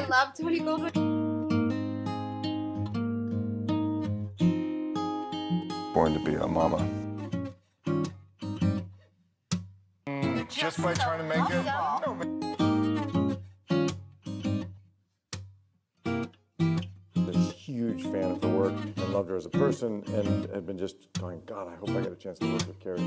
love Tony Goldwyn. Born to be a mama. Just by trying to make it? No, a huge fan of her work and loved her as a person, and had been just going, God, I hope I get a chance to work with Kerry.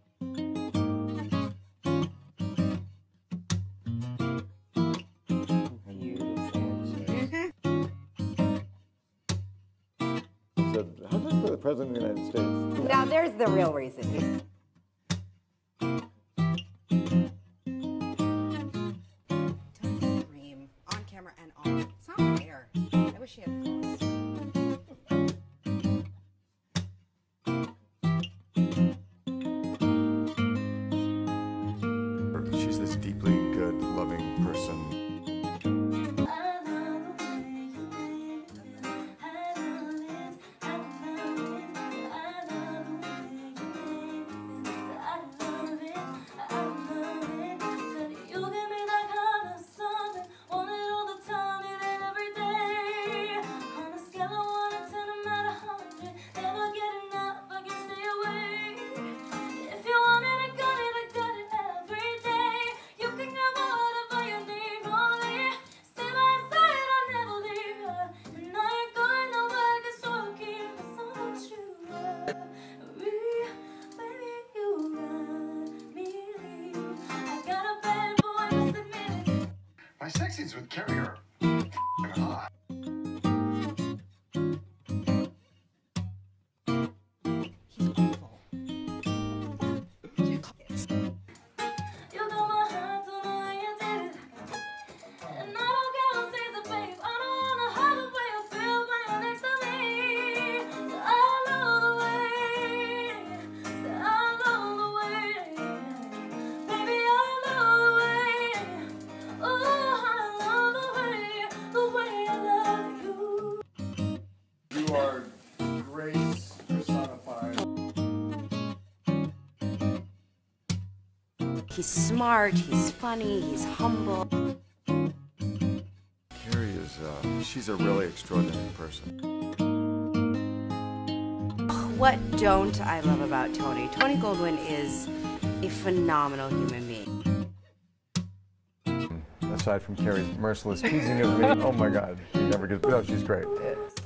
Said, how much for the President of the United States? Now there's the real reason. Don't scream on camera and off. It's not fair. I wish she had phones. She's this deeply good, loving person. My sex scenes with Kerry are hot. He's awful. You are grace personified. He's smart, he's funny, he's humble. Kerry is, she's a really extraordinary person. What don't I love about Tony? Tony Goldwyn is a phenomenal human being. Aside from Kerry's merciless teasing of me, oh my God, she never gets, no, she's great.